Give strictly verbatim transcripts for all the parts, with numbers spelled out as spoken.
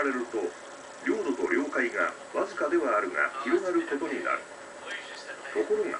られると、領土と領海がわずかではあるが広がることになる。ところが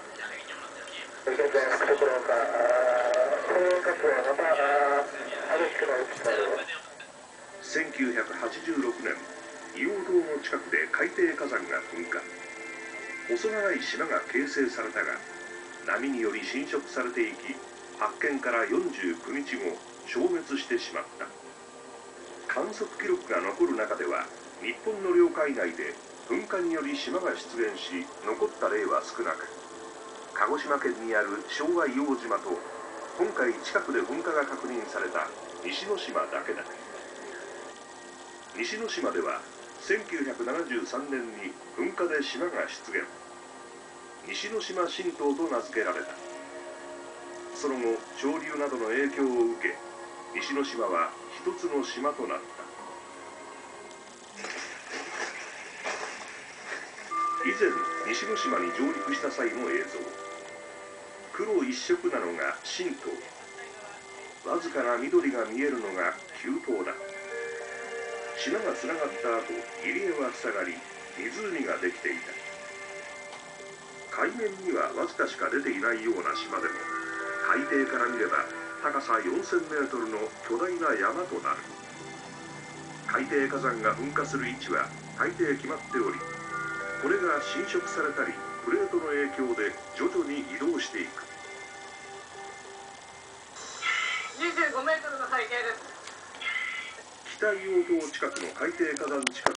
せんきゅうひゃくはちじゅうろくねん、硫黄島の近くで海底火山が噴火。細長い島が形成されたが、波により侵食されていき、発見からよんじゅうくにちご、消滅してしまった。観測記録が残る中では、日本の領海内で噴火により島が出現し、残った例は少なく、鹿児島県にある昭和硫黄島と、今回近くで噴火が確認された西之島だけだ。西之島では、せんきゅうひゃくななじゅうさんねんに噴火で島が出現。西之島新島と名付けられた。その後、潮流などの影響を受け、西之島は一つの島となった。以前、西之島に上陸した際の映像。黒一色なのが新島。わずかな緑が見えるのが旧島だ。島がつながった後、入り江は塞がり、湖ができていた。海面にはわずかしか出ていないような島でも、海底から見れば高さよんせんメートルの巨大な山となる。海底火山が噴火する位置は大抵決まっており、これが侵食されたり、プレートの影響で徐々に移動していく。 にじゅうごメートルの海底です。 北硫黄島近くの海底火山近く